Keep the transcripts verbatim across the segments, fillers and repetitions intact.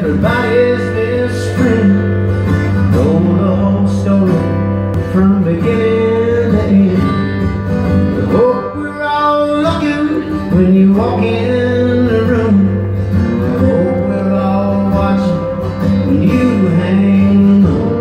everybody's best friend. Know the whole story from beginning to end. I hope we're all looking when you walk in the room. I hope we're all watching when you hang on.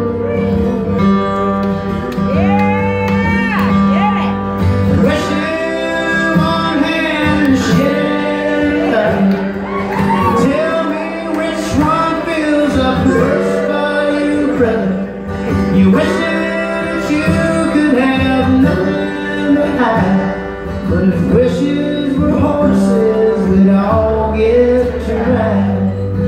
You wish that you could have nothing to hide, but if wishes were horses, we'd all get to ride.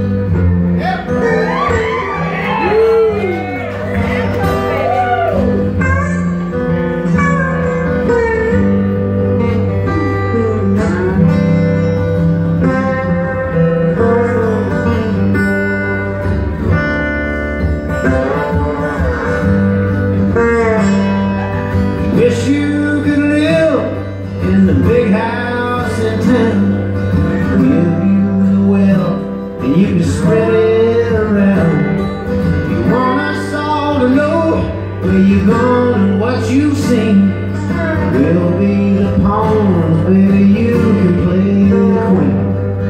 Wish you could live in the big house in town, give you the wealth and you can spread it around. You want us all to know where you've gone and what you've seen. We'll be the pawns, baby, you can play the queen.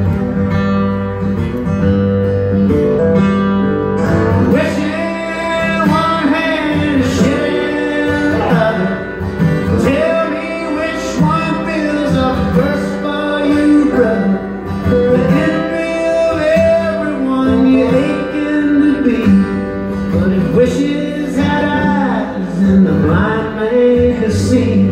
Wishes had eyes and the blind man could see.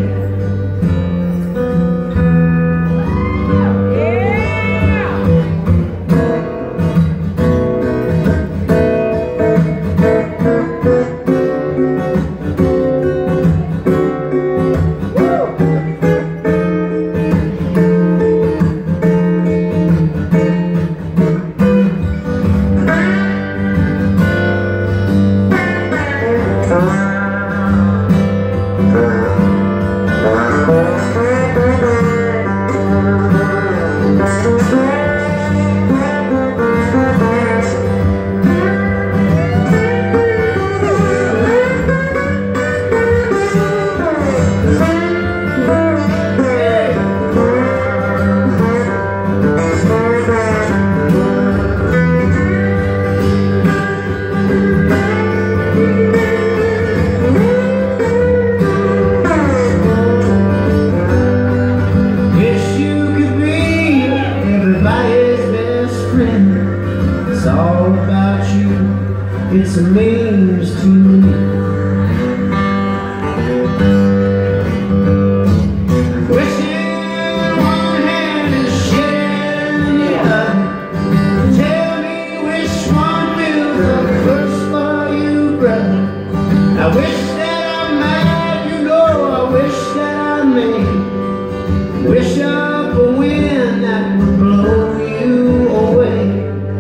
It's all about you, it's a means to me. Wishing one hand and sharing the other. Tell me which one feels up first for you, brother. I wish that I'm mad, you know, I wish that I may. Wish up a wind that would blow you away.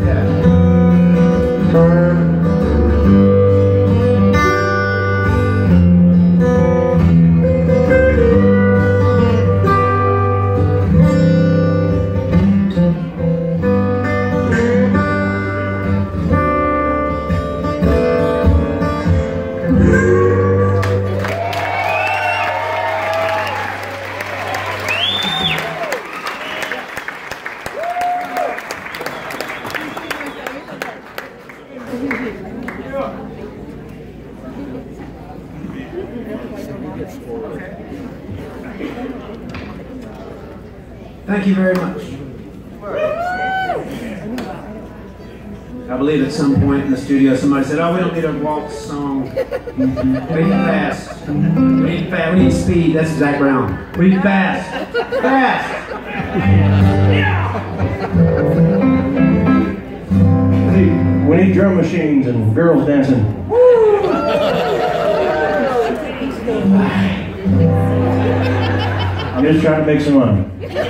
Thank you very much. I believe at some point in the studio somebody said, oh, we don't need a waltz song. We need fast. We need fast. We need speed. That's Zach Brown. We need fast. Fast. We need, we need drum machines and girls dancing. I'm just trying to make some money.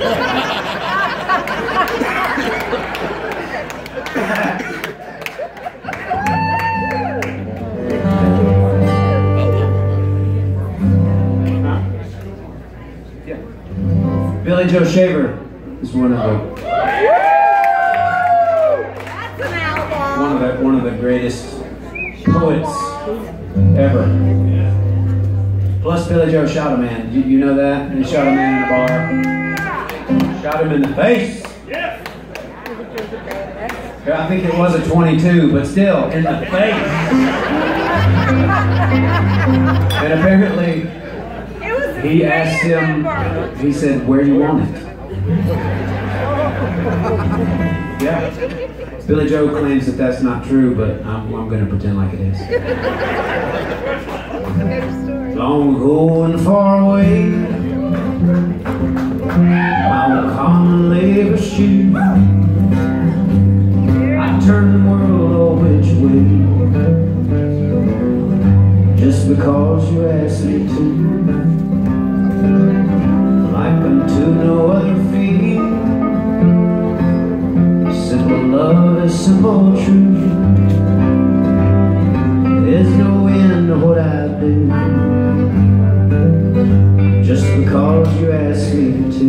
Billy Joe Shaver is one of the one of the greatest poets ever. Plus Billy Joe shot a man. You, you know that? He shot a man in a bar. Shot him in the face. I think it was a twenty-two, but still, in the face. And apparently, he asked him, he said, where do you want it? Yeah. Billy Joe claims that that's not true, but I'm, I'm going to pretend like it is. Long ago and far away, my old common labor shoe, I turned the world all which way, just because you asked me to. Like unto no other feeling, simple love is simple truth. There's no end to what I do, just because you asked me to.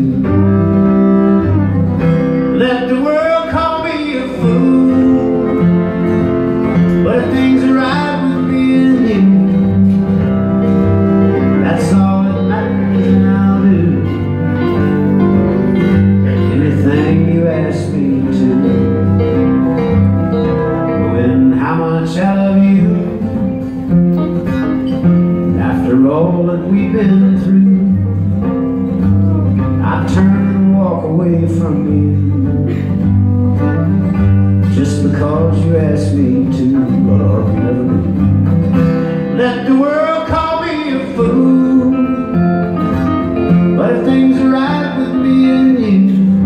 Let the world call me a fool, but if things are right with me and you, that's all that matters, and I'll do anything you ask me to. When how much I love you, after all that we've been through, I turn and walk away from you, just because you asked me to. But I'll never do. Let the world call me a fool, but if things are right with me and you,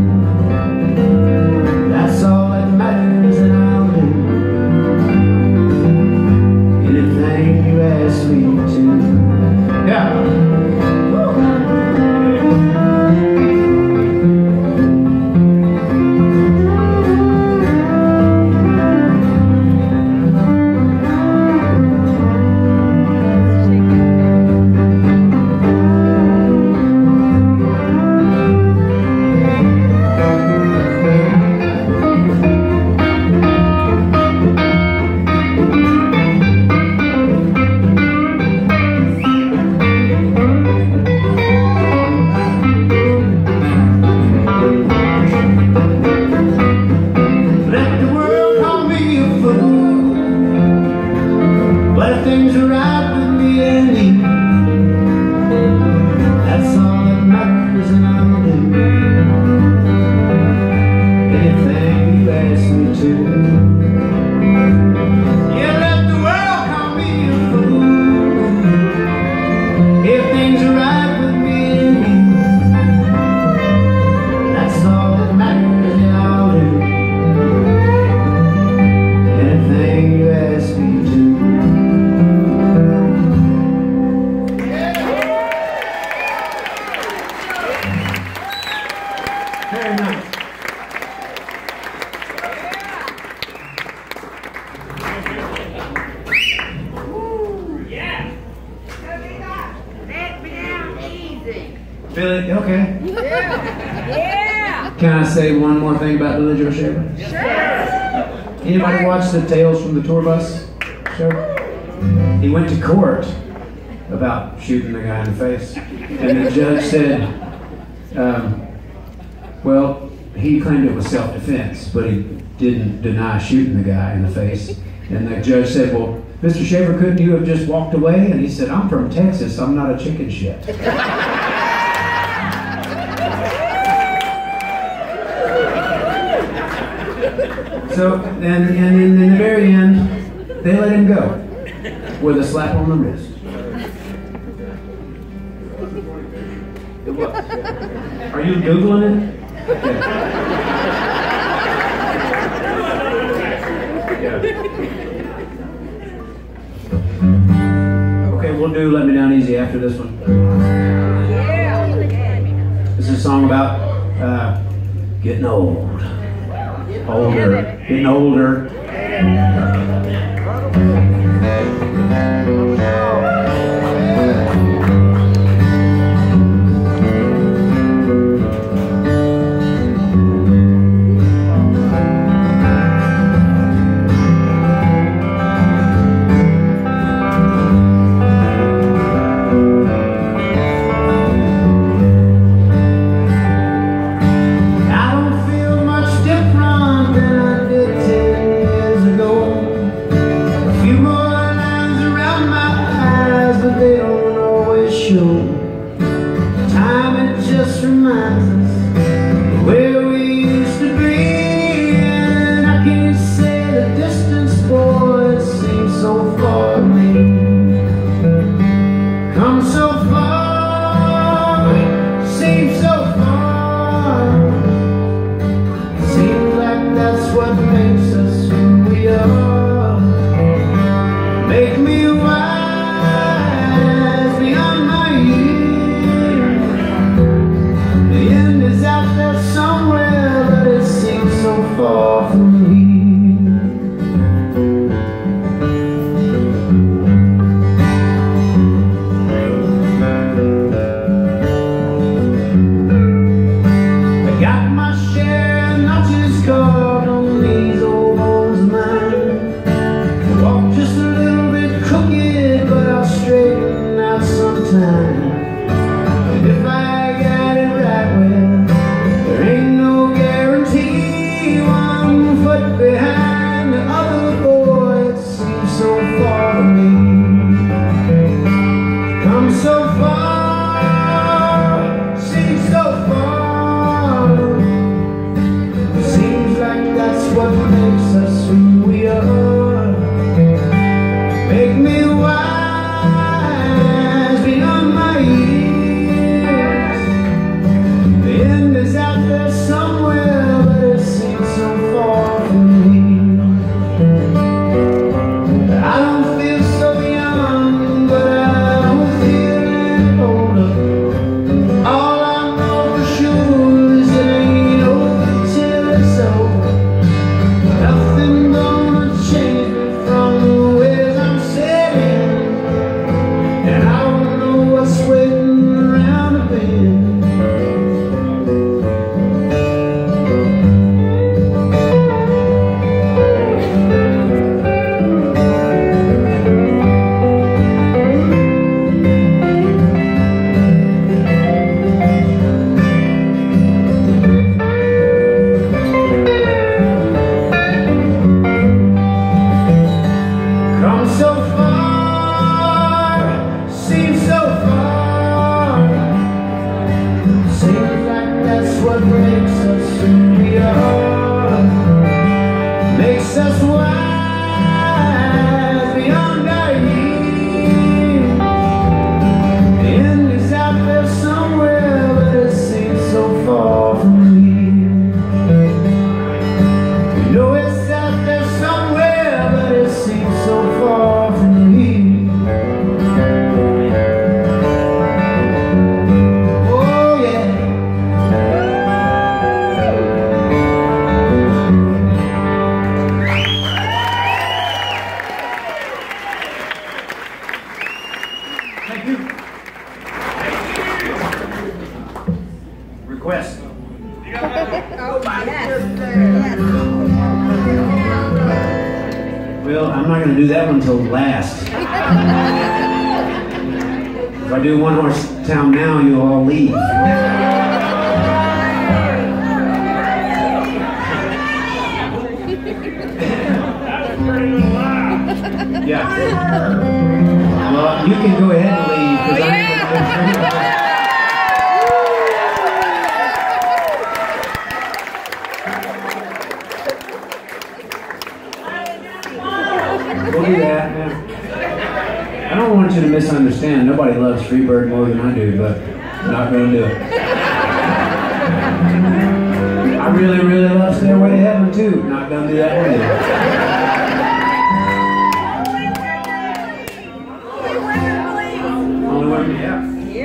that's all that matters, and I'll do anything you ask me to. Yeah. Very nice. Yeah. Let me down easy. Billy, okay. Yeah. Yeah. Can I say one more thing about Billy Joe Shaver? Sure. Anybody watch the Tales from the Tour Bus show? He went to court about shooting the guy in the face, and the judge said, um, well, he claimed it was self-defense, but he didn't deny shooting the guy in the face. And the judge said, well, Mister Shaver, couldn't you have just walked away? And he said, I'm from Texas, I'm not a chicken shit. So, and, and in, in the very end, they let him go with a slap on the wrist. Are you Googling it? Okay. Yeah. Okay, we'll do Let Me Down Easy after this one. This is a song about uh, getting old. Older. Getting older. Well, I'm not going to do that one until last. If I do One Horse Town now, you'll all leave. Yeah. Well, you can go ahead and leave. 'Cause I'm We'll do that, man. I don't want you to misunderstand. Nobody loves Freebird more than I do, but I'm not going to do it. I really, really love Stairway to Heaven, too. Not going to do that one either. Only one, yeah.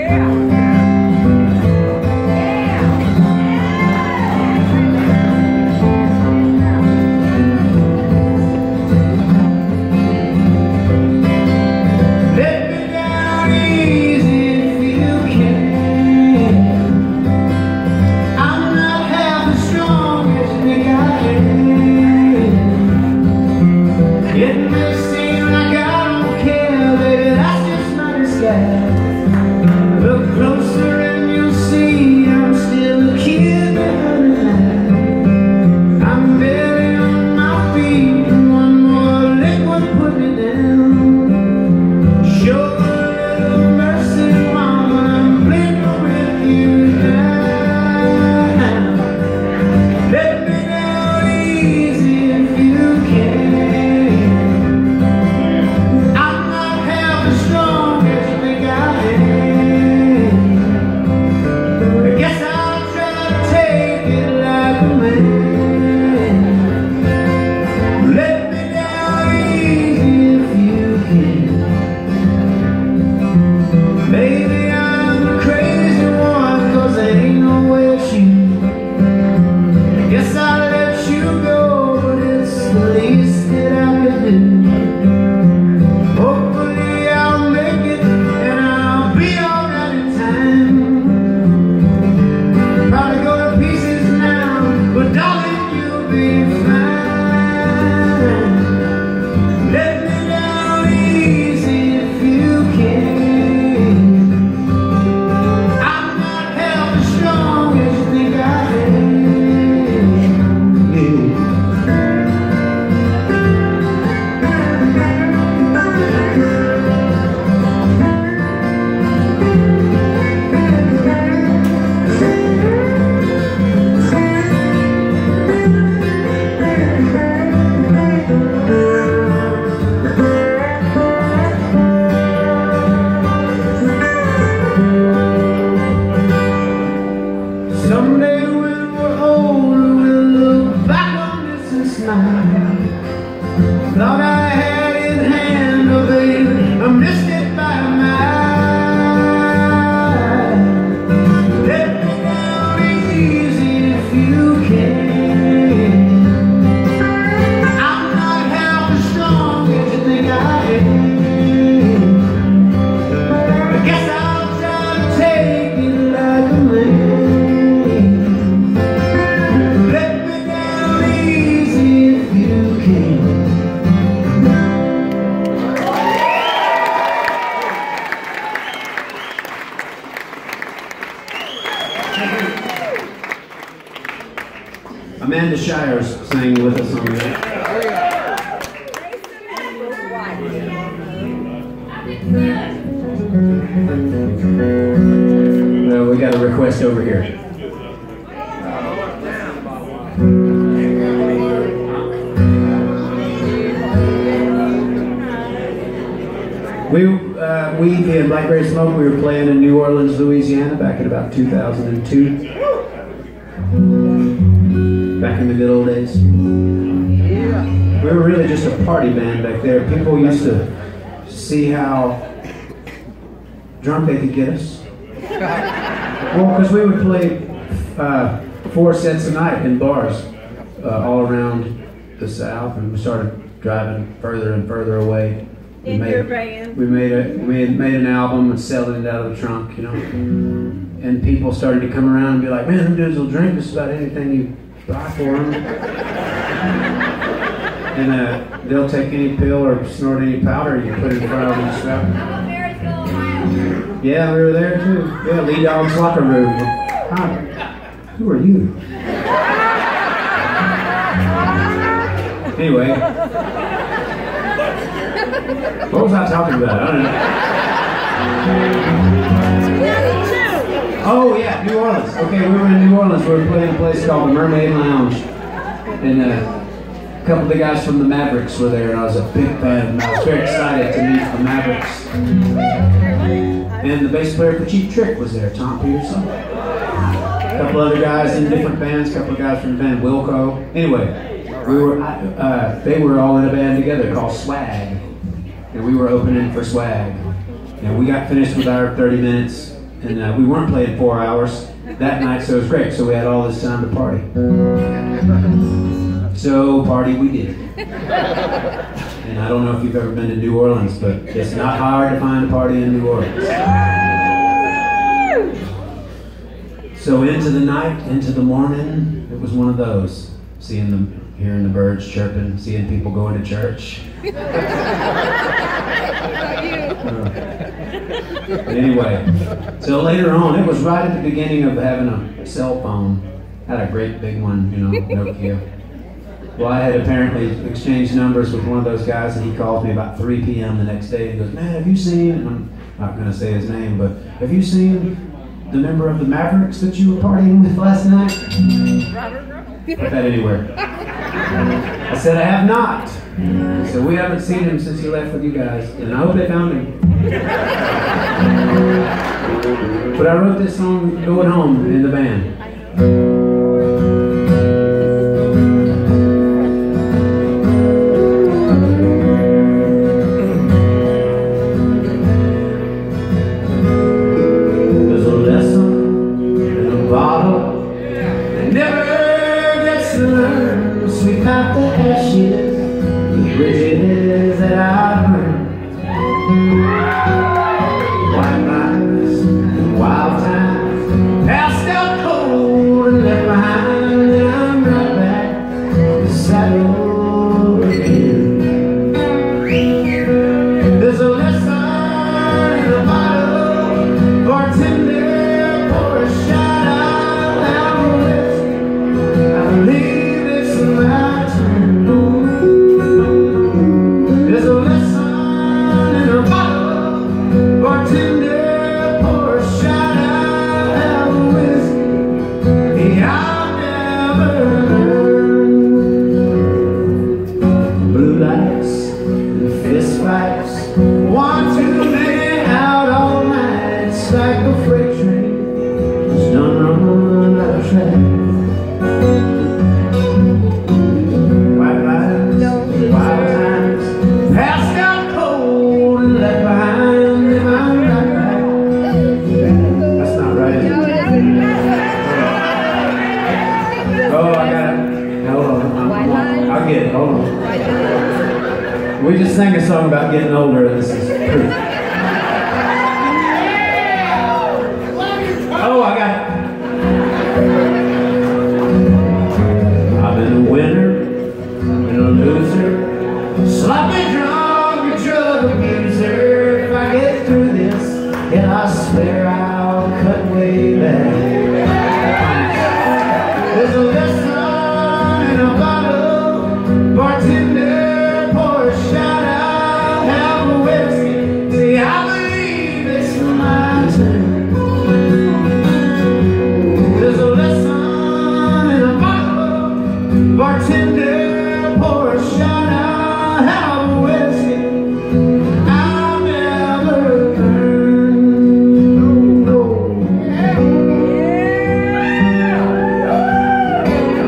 Amanda Shires sang with us on that. Well, we got a request over here. We, uh, we in Blackberry Smoke, we were playing in New Orleans, Louisiana back in about two thousand two. Back in the good old days. We were really just a party band back there. People used to see how drunk they could get us. Well, because we would play uh, four sets a night in bars uh, all around the South, and we started driving further and further away. We In made, your band. We made a we made, made an album and selling it out of the trunk, you know. And people started to come around and be like, "Man, them dudes will drink just about anything you buy for them." And uh, they'll take any pill or snort any powder you put in front of them and stuff. Yeah, we were there too. Yeah, Lee Dog's locker room. Hi. Who are you? Anyway. What was I talking about? I don't know. Oh yeah, New Orleans. Okay, we were in New Orleans. We were playing a place called the Mermaid Lounge. And uh, a couple of the guys from the Mavericks were there, and I was a big fan of them. I was very excited to meet the Mavericks. And the bass player for Cheap Trick was there, Tom Peterson. A couple other guys in different bands, a couple of guys from the band Wilco. Anyway, we were, uh, they were all in a band together called Swag. And we were opening for Swag. And we got finished with our thirty minutes, and uh, we weren't playing four hours that night, so it was great. So we had all this time to party. So party we did. And I don't know if you've ever been to New Orleans, but it's not hard to find a party in New Orleans. So into the night, into the morning, it was one of those. Seeing them, hearing the birds chirping, seeing people going to church. Uh, anyway, so later on, it was right at the beginning of having a cell phone. Had a great big one, you know, Nokia. Well, I had apparently exchanged numbers with one of those guys, and he called me about three p m the next day. And he goes, "Man, have you seen," and I'm not going to say his name, but have you seen the member of the Mavericks that you were partying with last night? Put that anywhere. I said, I have not. He said, we haven't seen him since he left with you guys, and I hope they found him. But I wrote this song going home in the band. We just sang a song about getting older, and this is proof. Oh, I got it. I've been a winner, been a loser, sloppy drunk, a drug abuser. If I get through this, yeah, I swear I'll cut way back. There's a lesson in a bottle, bartender. Bartender, pour a shot out, have a whiskey. I'll never learn. No, no.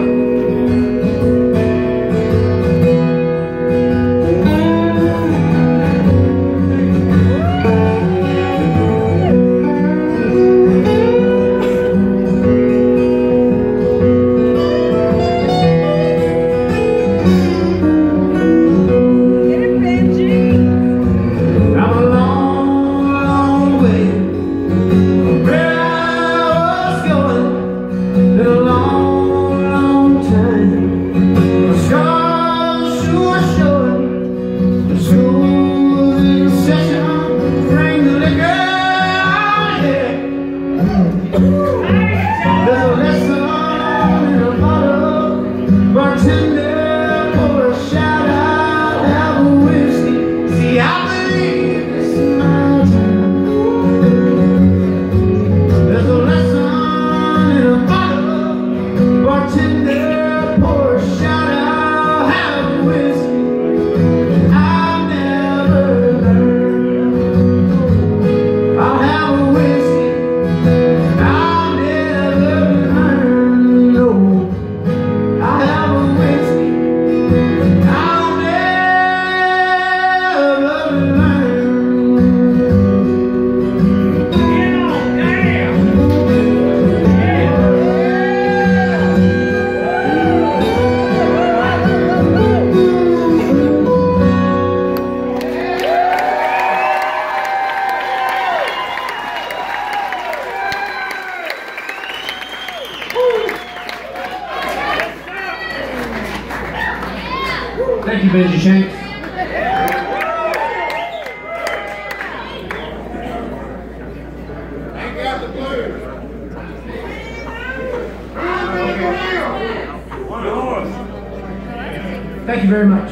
you very much.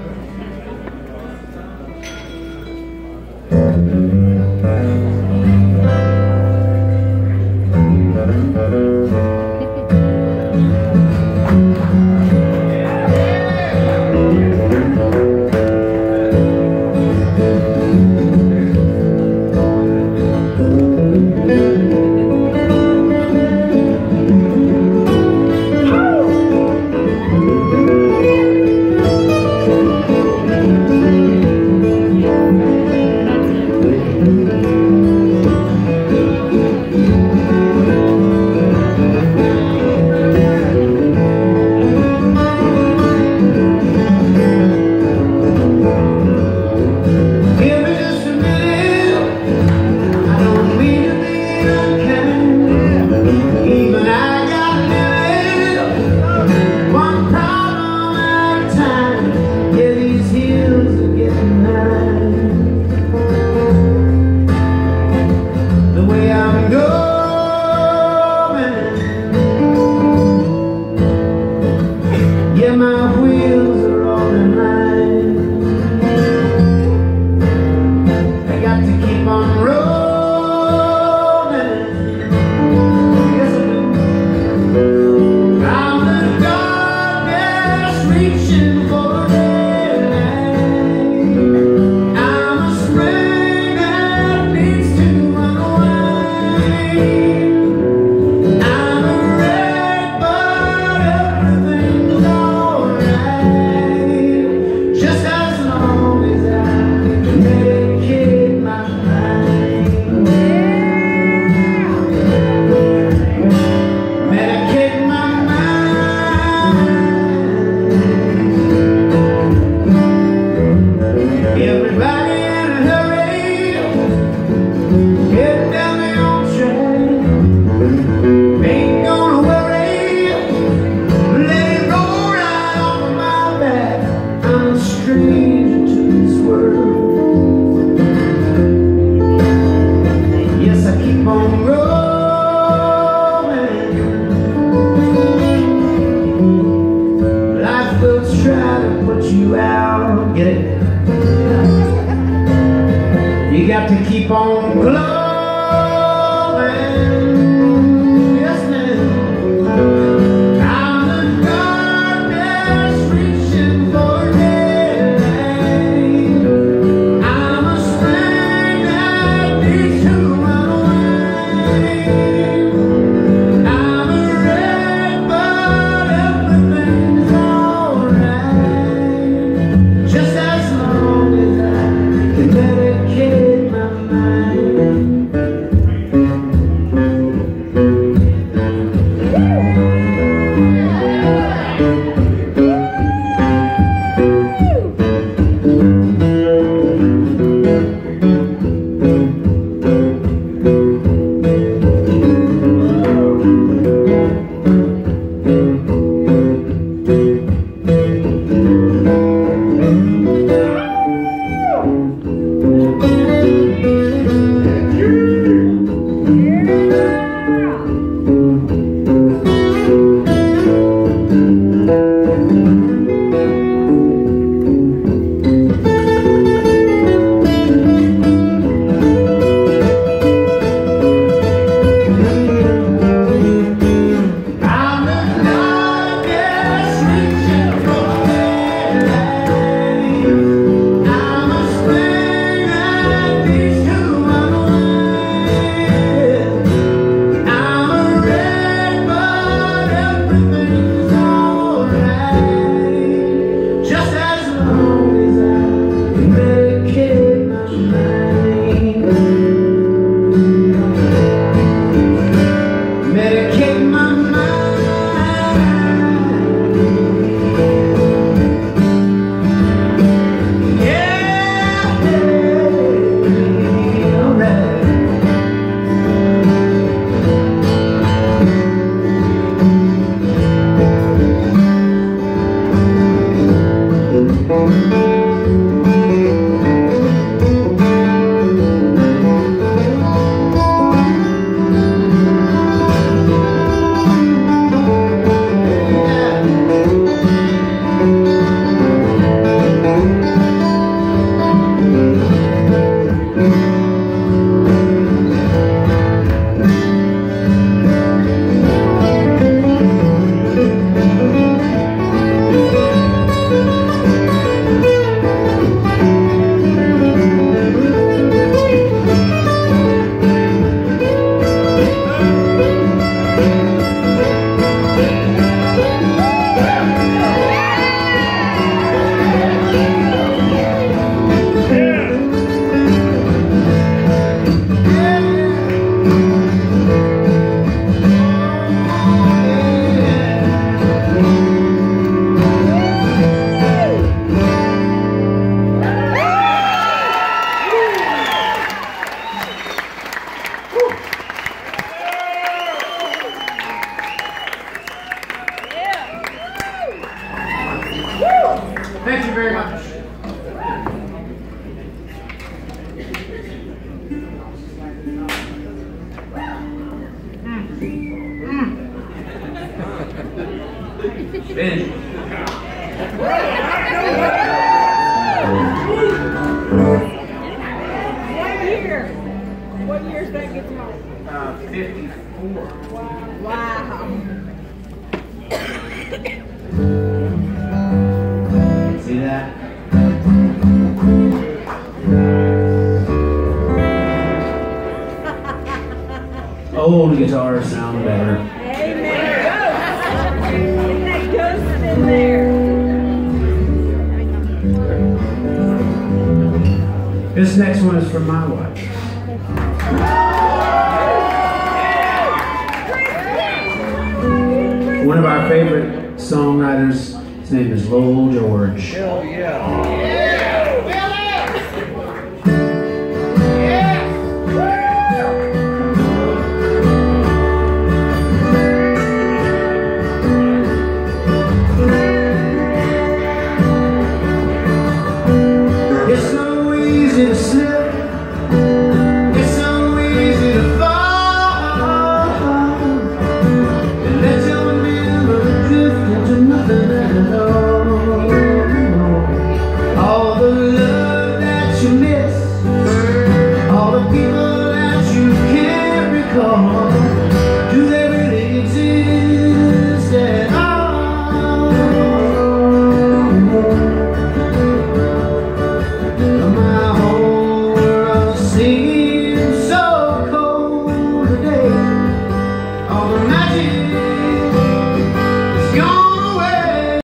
You got to keep on glowing. Yes, ma'am. Out of the darkness, reaching for daylight. I'm a spring that needs to run away. I'm a red, but everything's alright. Just as long as I can dedicate my mind. Benji. What year? What year's that guitar? Uh, fifty-four. Wow. See that? Old guitars sound better. Amen. Isn't that ghost in there? This next one is from my wife. One of our favorite songwriters, his name is Lowell George. Hell yeah.